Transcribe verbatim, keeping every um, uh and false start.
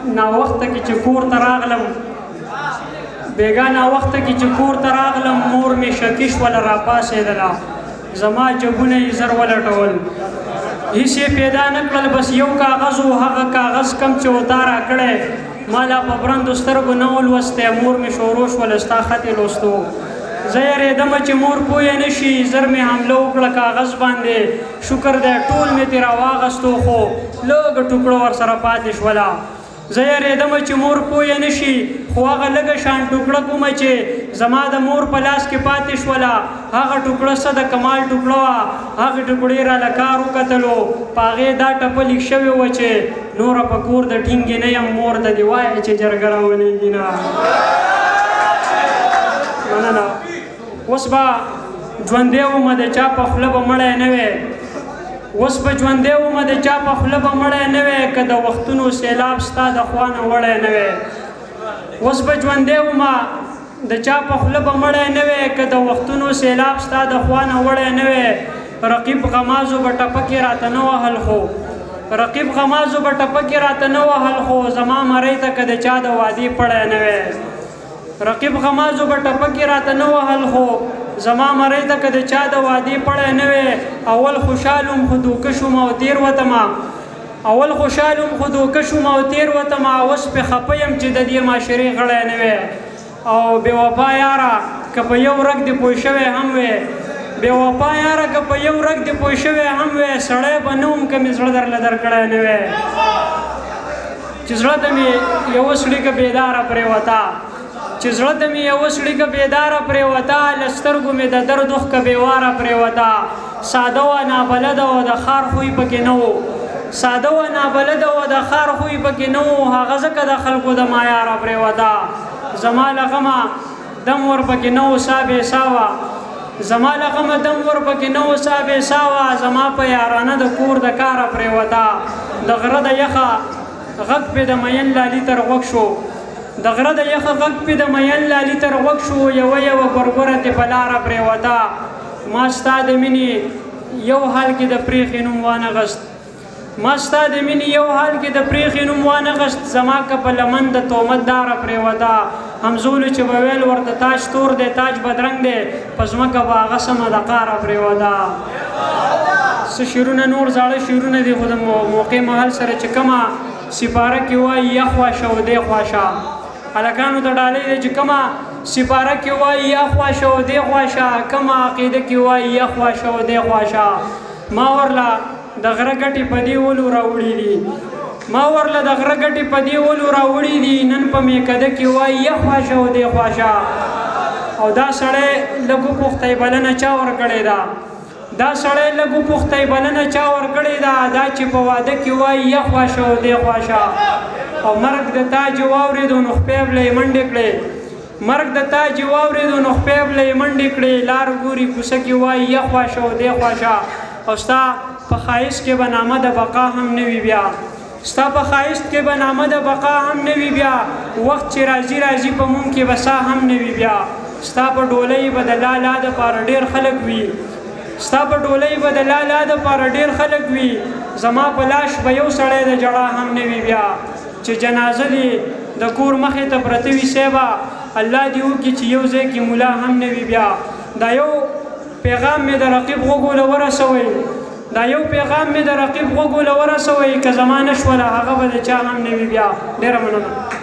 ناوخته کې چې کور ته راغلم بېګا ناوخته کې چې کور ته راغلم مور مې شکي شوله راپاڅېدله زما جبونه یې زر ولټول هېڅ یې پیدا نه کړل بس یو کاغذ و هغه کاغذ کم چې وتا راکړی ما لا په برندو سترګو نه ولوستی مور مې شروع شوله ستا خط یې لوستو زه یېرېدمه چې مور پویه نه شي زر مې حمله وکړه کاغذ باندې شکر دی ټول مې ترې راواغستو خو لږه ټوکړه ورسره پاتې شوله زه یېرېدمه چې مور پویه نه شي خو هغه لږه شان ټوکړه کومه چې زما د مور په لاس کې پاتې شوله هغه ټوکړه څه د کمال ټوکړه وه هغې ټوکړې راله کار وکتلو په هغې دا ټپه لیک شوې وه چې نوره په کور د ټینګې نه یم مور ته دې وایه چې جرګه راولېږي نه مننه اوس به ژوندی ومه د چا په خوله به مړی نه وی اوس به ژوندی ومه د چا په خوله به مړی نه وی که د وختونو سیلاب ستا د خوا نه وړی نه وی اوس به ژوندی ومه د چا په خوله به مړی نه وی که د وختونو سیلاب ستا د خوا نه وړی نه وی رقیب غمازو به ټپکې راته نه وهل خو رقیب غمازو به ټپکې راته نه وهل خو زما مرۍ ته که د چا د وعدې پړی نه وی رقیب غمازو به ټپکې راته نه وهل خو زما مرۍ ته که د چا د وعدې پړی نه وی اول خوشحال وم خو دوکه شوم او تېر وتمه اول خوشحال وم خو دوکه شوم او تېر وتمه اوس پې خفه یم چې د دې معاشرې غړی نه وی او بې وفا یاره که په یو رګ دې پوه شوی هم وی بې وفا یاره که په یو رګ دې پوه شوی هم وی سړی به نه وم که مې زړه درله درکړی نه وی چې زړه ته مې یوه سړي که بېداره پرېوته چې زړه ته مې یوه سړي که بېداره پرېوته له سترګو مې د درد اوښ که بېواره پرېوته ساده وه نابلده وه د ښار خوی پکې نه و ساده وه نابلده وه د ښار خوی پکې نه و هغه ځکه د خلکو د معیاره پرېوته زما له غمه دم ور پکې نه و سا بې سا وه زما له غمه دم ور پکې نه و سا بې سا وه زما په یارانه د کور د کاره پرېوته د غره د یخه غږ پې د مین لالي تر غوږ شو د غره د یخه غږ پې د مین لالي تر غوږ شو یوه یوه ګورګوره تې په لاره پرېوته ما ستا د مینې یو حال کې د پرېښې نوم وانغست ما ستا د مینې یو حال کې د پرېښې نوم وانغست زما که په لمن د تهمت داره پرېوته همزولو چې به ویل ورته تاج تور دی تاج بدرنګ دی په ځمکه به هغه سمه د قاره پرېوته څه شعرونه نور زاړه شعرونه دي خو د موقع محل سره چې کومه سپاره کې وایي یا خواشه او دی خواشه هلکانو ته ډالۍ دی چې کومه سپاره کې وایي یا خواشه او دی خواشه کومه عقیده کې وایي یا خواشه او دی خواشه ما ورله د غره ګټې په دې ولو راوړي دي ما ورله د غره ګټې په دې ولو راوړي دي نن په میکده کې وایي یا خواشه او دی خواشه او دا سړی لږ وپوښتی بلنه چا ورکړې ده دا سړی لږ وپوښتی بلنه چا ورکړې ده دا چې په واده کې وایي یا خواشه او دی خواشه او مرګ د تا چې واورېدو نو خپې بله یې منډې کړې مرګ د تا چې واورېدو نو خپې بله یې منډې کړې لار ګوري کوڅه کې وایي یا خواشه او دی خواشه او ستا په ښایست کې به نامه د بقا هم نه وي بیا ستا په ښایست کې به نامه د بقا هم نه وي بیا وخت چې راځي راځي په موم کې به سا هم نه وي بیا ستا په ډولۍ به د لالا دپاره ډېر خلک وي ستا په ډولۍ به د لالا دپاره ډېر خلک وي زما په لاش به یو سړی د جړا هم نه وي بیا چې جنازه دې د کور مخې ته پرته وي صیبه الله دې وکړي چې یو ځای کې ملا هم نه وي بیا دا یو پیغام مې د رقیب غوږو له ورسوئ دا یو پیغام مې د رقیب غوږو له ورسوئ که زما نه شوله هغه به د چا هم نه وي بیا ډېره مننه